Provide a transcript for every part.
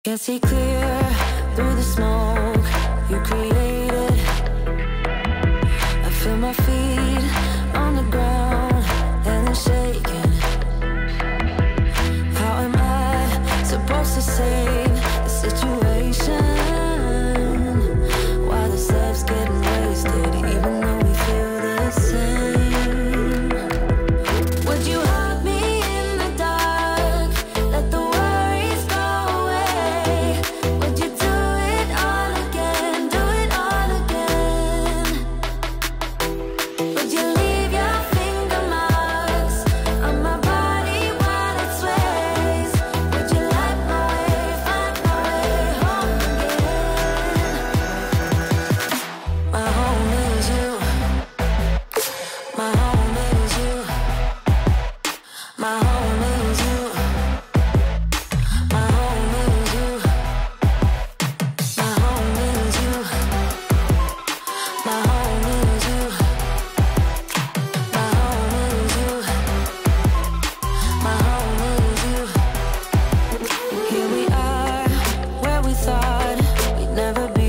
Can't see clear through the smoke you created. I feel my feet on the ground and they're shaking. How am I supposed to save the situation? While the steps getting wasted, even though we feel the same. Would you hug me in the dark? Let the worries go away. Would you do it all again? Do it all again? Would you leave your finger marks on my body while it sways? Would you light my way, find my way home again? My home is you. My home is you. My home is you. My home is you. My home is you. My home is you. My home is you. My home is you. Here we are, where we thought we'd never be.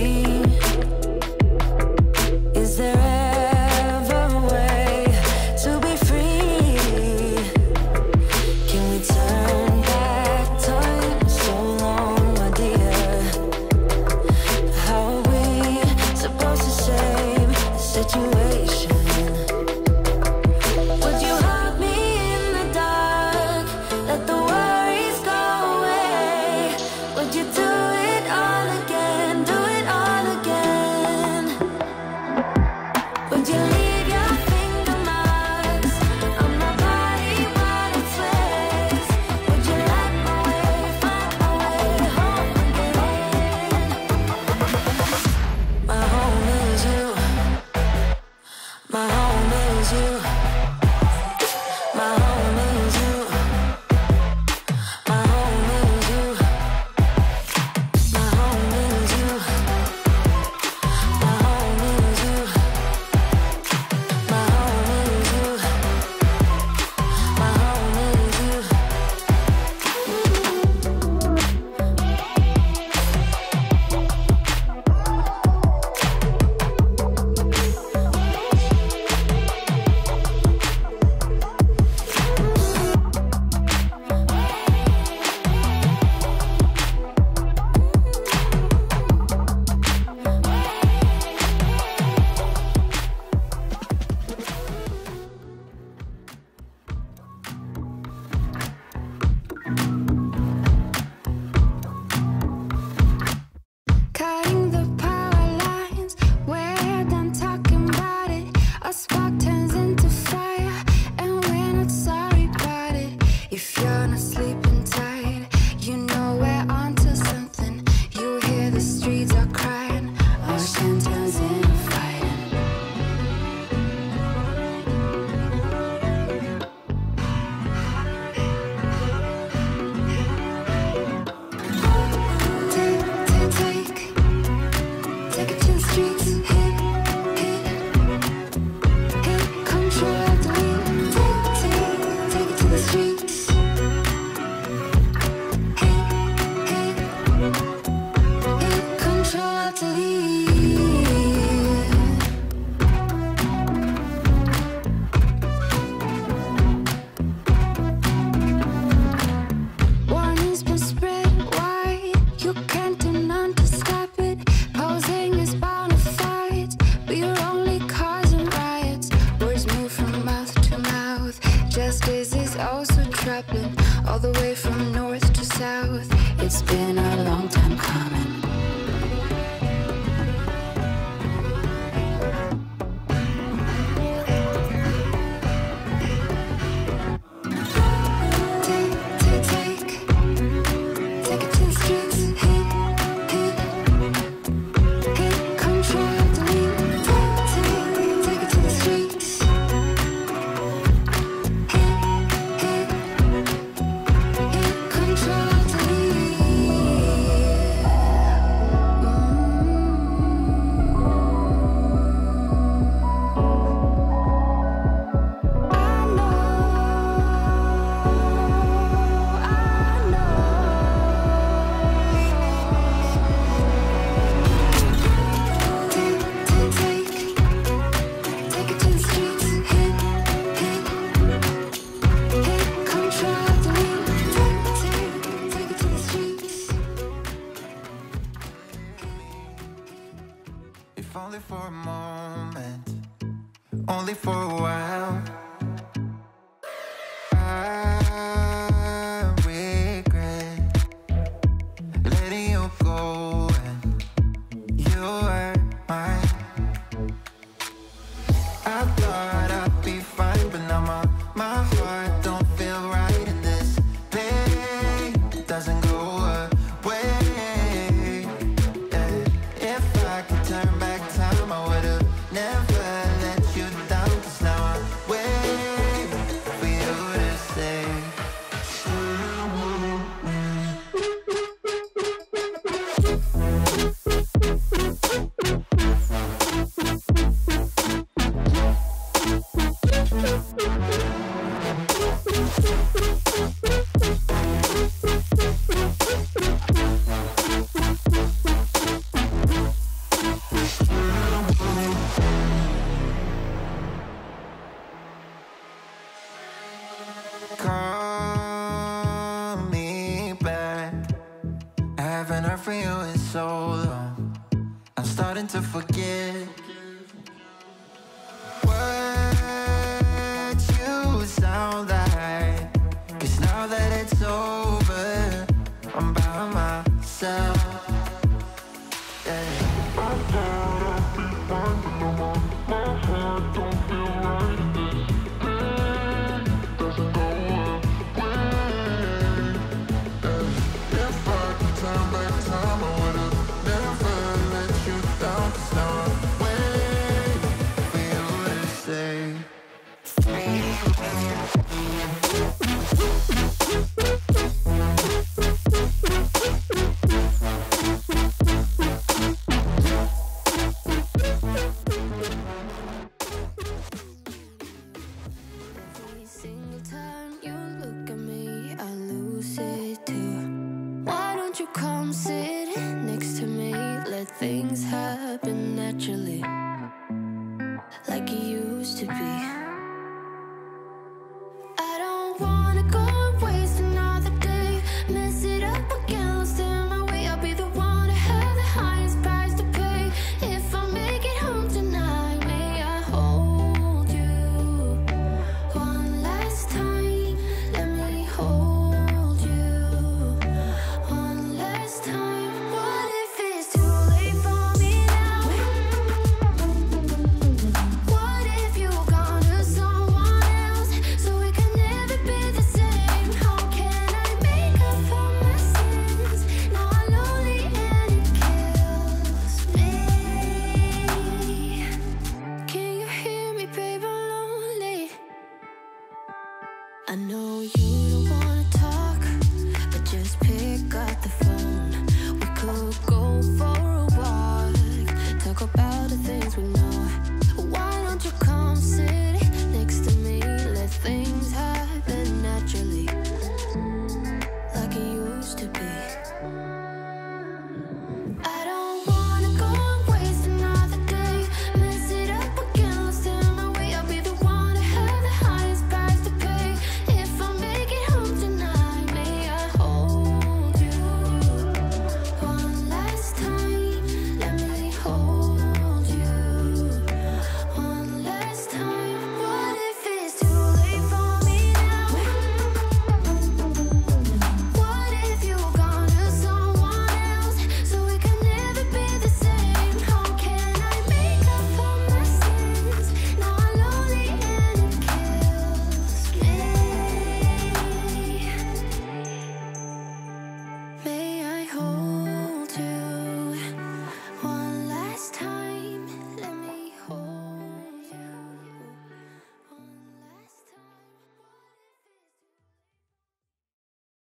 Is there ever a way to be free? Can we turn back time so long, my dear? How are we supposed to save the situation? Would you hug me in the dark? Let the worries go away. Would you do it all again? Do it all again? Would you leave your finger marks on my body while it sways? Would you light my way, find my way home again? My home is you. My home is you. My home is you. My home is you. My home is you. My home is you. My home is you. My home is you. Cutting the power lines, we're done talking about it. A spark turns into fire, and we're not sorry about it. If you're not sleeping tight, you know we're onto something. You hear the streets are crying, ocean turns into fighting. Take it to the streets, hit, control of the lead. Take it to the streets, hit, control of the lead. Warning's been spread wide, you can't do none to stop it. Posing is bound to fight, but you're only causing riots. Words move from mouth to mouth. Justice is also troubling, all the way from north to south. It's been a long time coming. Take it to the streets, hit, control of the lead. Take it to the streets, hit, control of the lead. if only for a moment, only for a while. I regret letting you go, and you were mine. I thought I'd be fine, but now my heart don't feel right, and this pain doesn't go away. Yeah. If I could turn back time, I would've never let you down, 'cause now I wait for you to say call me back. I haven't heard from you in so long, I'm starting to forget what you sound like. 'Cause now that it's over, I'm by myself.